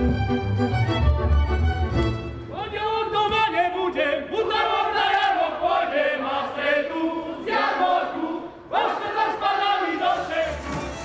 Pondelok doma nebudem, utorok na jarmok pôjdem a v stredu z jarmoku vo štvrtok spadám mi do šeku.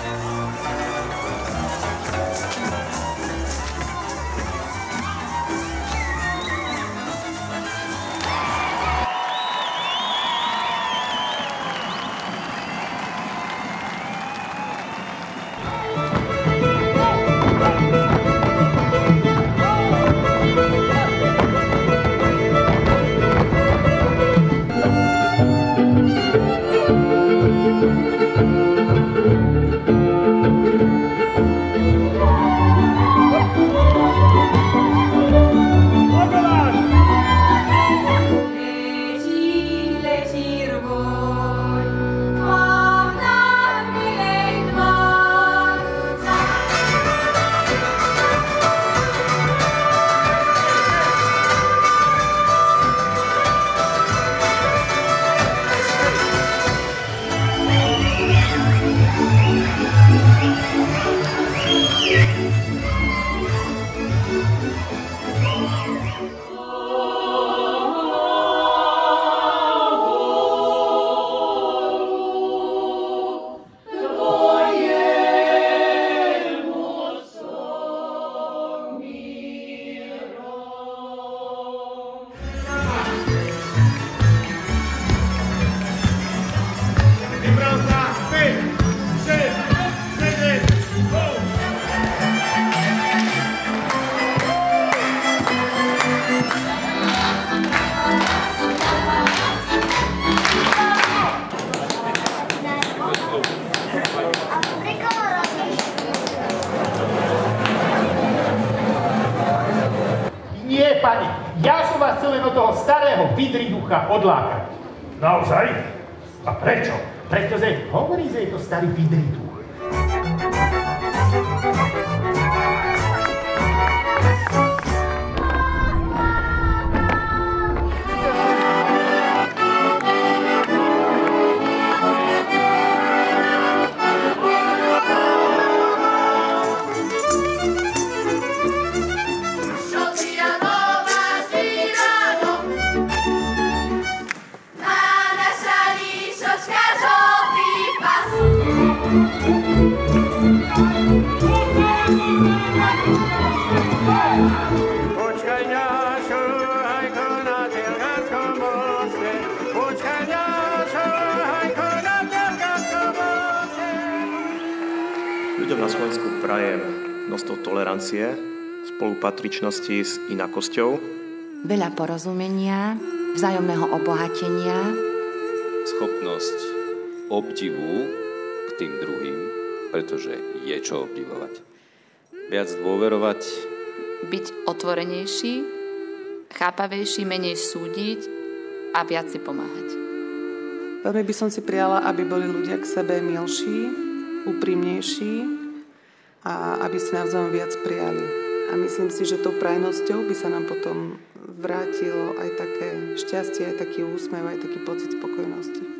Nie, pani, ja som vás chcel len od toho starého vidriducha odlákať. Naozaj? A prečo? Pretože hovorí, že je to starý vidriduch. Ľuďom na Slovensku prajem množstvo tolerancie, spolupatričnosti s inakosťou, veľa porozumenia, vzájomného obohatenia, schopnosť obdivu k tým druhým, pretože je čo obdivovať. Viac dôverovať. Byť otvorenejší, chápavejší, menej súdiť a viac si pomáhať. Veľmi by som si prijala, aby boli ľudia k sebe milší, úprimnejší a aby si navzájom viac prijali. A myslím si, že tou prajnosťou by sa nám potom vrátilo aj také šťastie, aj taký úsmev, aj taký pocit spokojnosti.